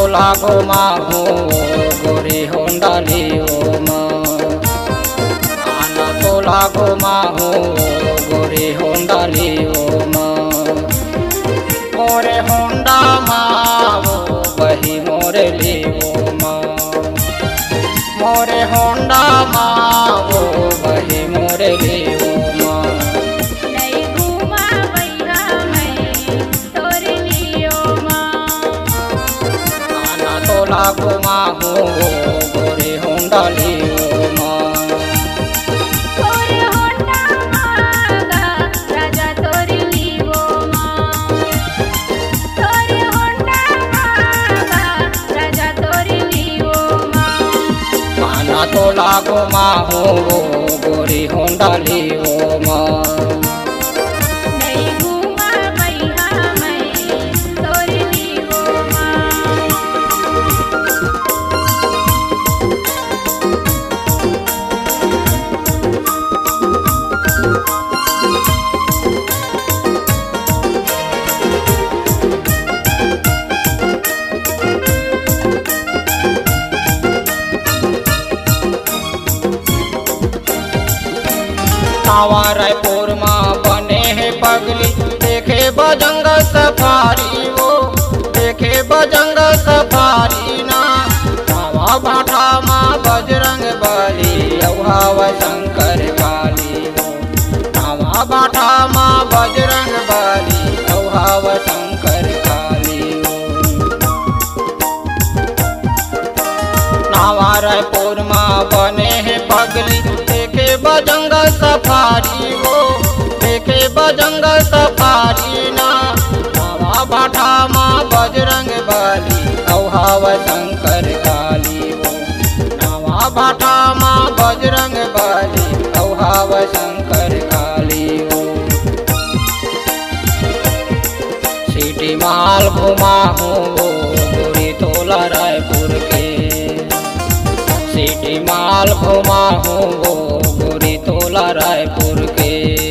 तोला गहुमाहु गोरी होंडा लियो आना तोला गहुमाहु गोरी होंडा लियो मोरे होंडा मावो वही मोरे लियो मोरे होंडा मावो वही मोरे लियो तोला गहुमाहु गोरी होंडा लियो तोरे होंडा मागा राजा तोरी लिवो तोरे होंडा मागा राजा तोरी लिवो आना तोला गहुमाहु गोरी होंडा लियो नावा रायपुर माँ बने है पगली देखे बजंग सफारी वो देखे बजंग सफारी ना नावा भाठा माँ बजरंग बली अवहाव शंकर काली वो नावा भाठा माँ बजरंग बली अवहाव शंकर काली वो नावा रायपुर माँ बने है पगली देखे बजंग सफारी वो देखे बजंग सफारी ना नावा भाठा माँ बजरंग बली अवहाव शंकर काली वो नावा भाठा माँ बजरंग बली अवहाव शंकर काली वो सिटी माल घुमाहु गोरी तोला रायपुर के सिटी माल घुमाहु गोरी तोला रायपुर के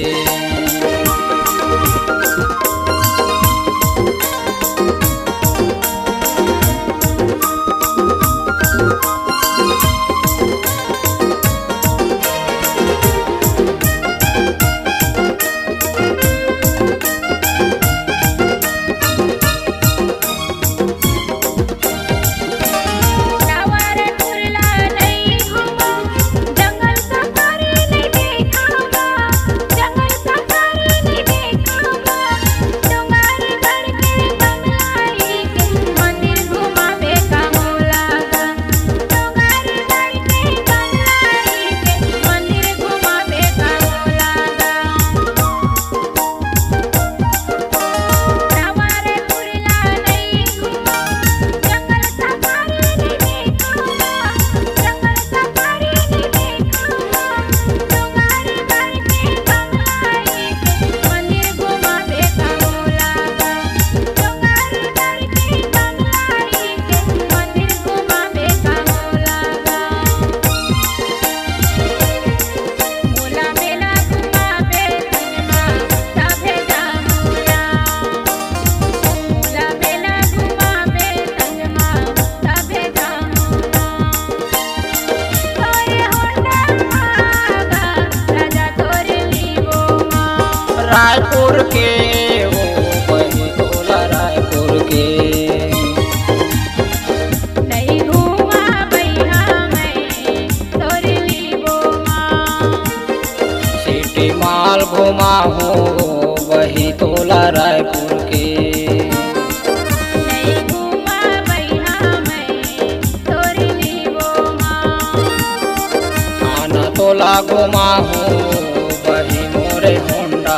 रायपुर के वो वही तोला रायपुर के नहीं घूमा भैया मैं तोरी लिवो सिटी माल घुमाहु वही तोला रायपुर के नहीं घूमा भैया मैं तोरी लिवो आना तोला गहुमाहु वही मोरे होंडा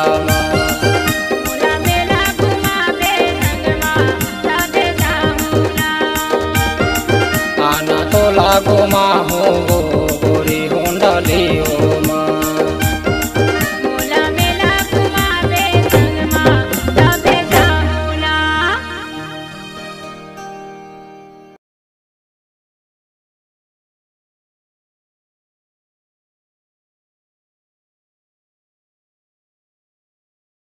आना तोला गहुमाहु